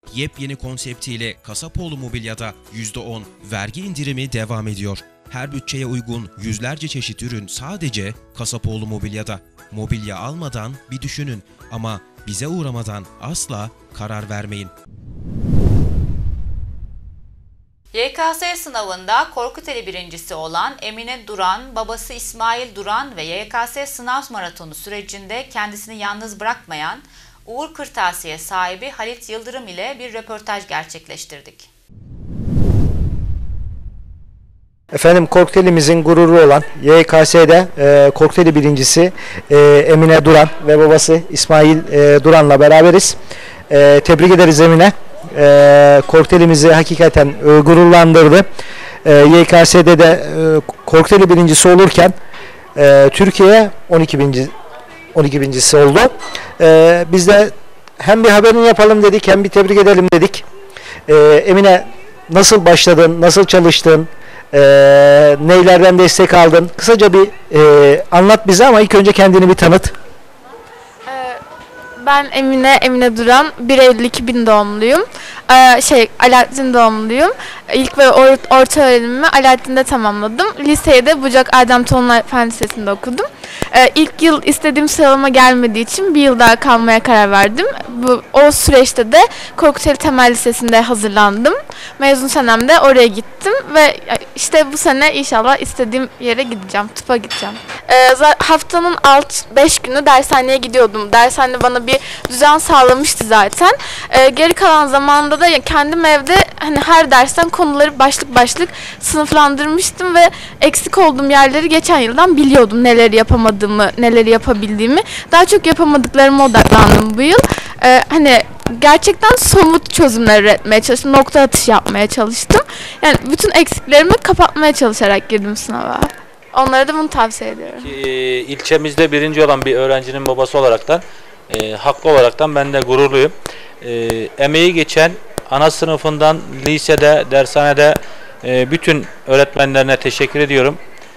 yepyeni konseptiyle Kasapoğlu Mobilya'da %10 vergi indirimi devam ediyor. Her bütçeye uygun yüzlerce çeşit ürün sadece Kasapoğlu Mobilya'da. Mobilya almadan bir düşünün ama bize uğramadan asla karar vermeyin. YKS sınavında Korkuteli birincisi olan Emine Duran, babası İsmail Duran ve YKS sınav maratonu sürecinde kendisini yalnız bırakmayan Uğur Kırtasiye sahibi Halit Yıldırım ile bir röportaj gerçekleştirdik. Efendim Korkutelimizin gururu olan YKS'de Korkuteli birincisi Emine Duran ve babası İsmail Duran'la beraberiz. Tebrik ederiz Emine. Korkutelimizi hakikaten gururlandırdı. YKS'de de Korkuteli birincisi olurken Türkiye 12.'si oldu. Biz de hem bir haberini yapalım dedik hem bir tebrik edelim dedik. Emine, nasıl başladın, nasıl çalıştın, neylerden destek aldın? Kısaca bir anlat bize ama ilk önce kendini bir tanıt. Ben Emine Duran, 1 Eylül 2000 doğumluyum. Alaaddin doğumluyum. İlk ve orta öğrenimimi Alaaddin'de tamamladım. Liseyi de Bucak Erdem Tonlay Fen Lisesi'nde okudum. İlk yıl istediğim sıralama gelmediği için bir yıl daha kalmaya karar verdim. O süreçte de Korkuteli Temel Lisesi'nde hazırlandım. Mezun senemde oraya gittim ve işte bu sene inşallah istediğim yere gideceğim, tıpa gideceğim. Haftanın 5 günü dershaneye gidiyordum. Dershane bana bir düzen sağlamıştı zaten. Geri kalan zamanda da kendim evde her dersten konuları başlık başlık sınıflandırmıştım ve eksik olduğum yerleri geçen yıldan biliyordum, neleri yapamadığımı, neleri yapabildiğimi. Daha çok yapamadıklarıma odaklandım bu yıl. Gerçekten somut çözümler üretmeye çalıştım, nokta atışı yapmaya çalıştım. Yani bütün eksiklerimi kapatmaya çalışarak girdim sınava. Onlara da bunu tavsiye ediyorum. İlçemizde birinci olan bir öğrencinin babası olaraktan, haklı olaraktan ben de gururluyum. Emeği geçen ana sınıfından lisede, dershanede bütün öğretmenlerine teşekkür ediyorum.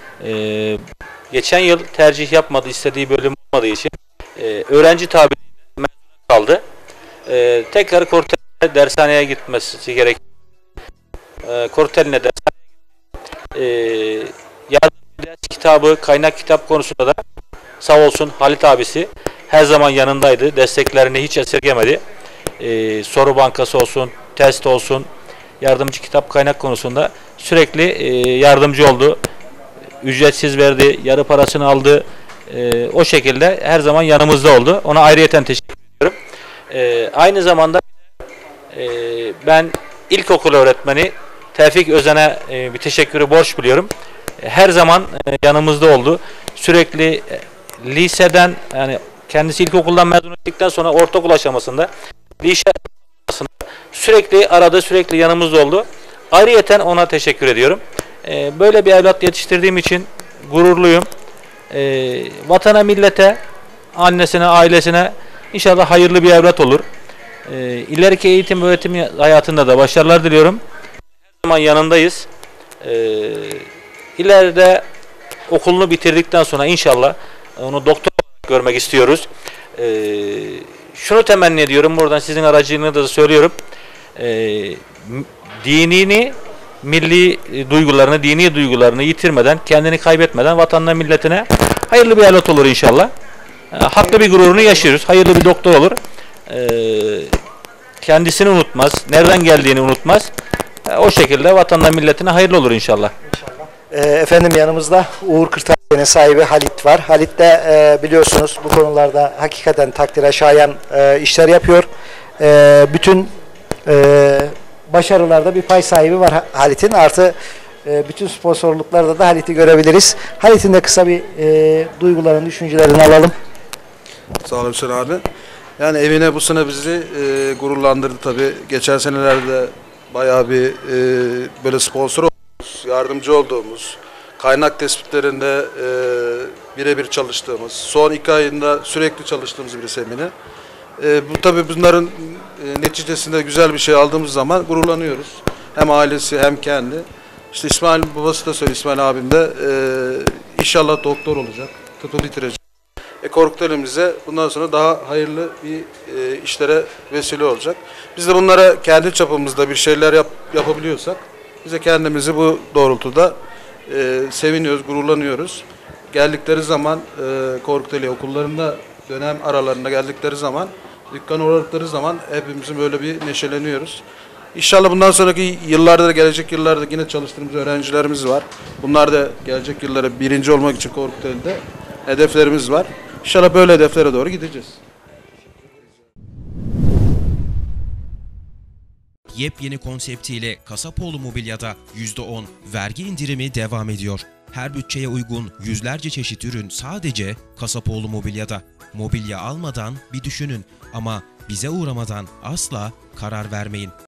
Geçen yıl tercih yapmadı, istediği bölüm olmadığı için öğrenci tabi mezun kaldı. Tekrar Korkuteli'ne dershaneye gitmesi gerek. Korkuteli'ne dershaneye ders kitabı, kaynak kitap konusunda da sağ olsun Halit abisi her zaman yanındaydı. Desteklerini hiç esirgemedi. Soru bankası olsun, test olsun, yardımcı kitap kaynak konusunda sürekli yardımcı oldu. Ücretsiz verdi, yarı parasını aldı. O şekilde her zaman yanımızda oldu. Ona ayrıyeten teşekkür ediyorum. Aynı zamanda ben ilkokul öğretmeni Tevfik Özen'e bir teşekkürü borç biliyorum. Her zaman yanımızda oldu. Sürekli liseden, yani kendisi ilkokuldan mezun ettikten sonra ortaokul aşamasında lise aşamasında sürekli aradı, sürekli yanımızda oldu. Ayrıyeten ona teşekkür ediyorum. Böyle bir evlat yetiştirdiğim için gururluyum. Vatana, millete, annesine, ailesine inşallah hayırlı bir evlat olur. İleriki eğitim ve öğretim hayatında da başarılar diliyorum. Her zaman yanındayız. İleride okulunu bitirdikten sonra inşallah onu doktor olarak görmek istiyoruz. Şunu temenni ediyorum, buradan sizin aracılığınızla da söylüyorum. Dinini, milli duygularını, dini duygularını yitirmeden, kendini kaybetmeden vatanına, milletine hayırlı bir evlat olur inşallah. Haklı bir gururunu yaşıyoruz. Hayırlı bir doktor olur. Kendisini unutmaz, nereden geldiğini unutmaz. O şekilde vatanına, milletine hayırlı olur inşallah. Efendim yanımızda Uğur Kırtasiye'nin sahibi Halit var. Halit de biliyorsunuz bu konularda hakikaten takdire şayan işler yapıyor. Bütün başarılarda bir pay sahibi var Halit'in. Artı bütün sponsorluklarda da Halit'i görebiliriz. Halit'in de kısa bir duygularını, düşüncelerini alalım. Sağ olun Hüseyin abi. Yani Emine bu sene bizi gururlandırdı tabii. Geçen senelerde bayağı bir böyle sponsor olduğumuz, yardımcı olduğumuz, kaynak tespitlerinde birebir çalıştığımız, son 2 ayında sürekli çalıştığımız birisi Emine. Bu tabii bunların neticesinde güzel bir şey aldığımız zaman gururlanıyoruz. Hem ailesi hem kendi. İşte İsmail babası da söylüyor, İsmail abim de inşallah doktor olacak, tıpı bitirecek. Korkuteli'mize bundan sonra daha hayırlı bir işlere vesile olacak. Biz de bunlara kendi çapımızda bir şeyler yapabiliyorsak biz de kendimizi bu doğrultuda seviniyoruz, gururlanıyoruz. Geldikleri zaman Korkuteli okullarında dönem aralarında geldikleri zaman, dükkana uğradıkları zaman hepimizin böyle bir neşeleniyoruz. İnşallah bundan sonraki yıllarda da, gelecek yıllarda yine çalıştığımız öğrencilerimiz var. Bunlar da gelecek yıllara birinci olmak için Korkuteli'de hedeflerimiz var. İnşallah böyle hedeflere doğru gideceğiz. Yepyeni konseptiyle Kasapoğlu Mobilya'da %10 vergi indirimi devam ediyor. Her bütçeye uygun yüzlerce çeşit ürün sadece Kasapoğlu Mobilya'da. Mobilya almadan bir düşünün ama bize uğramadan asla karar vermeyin.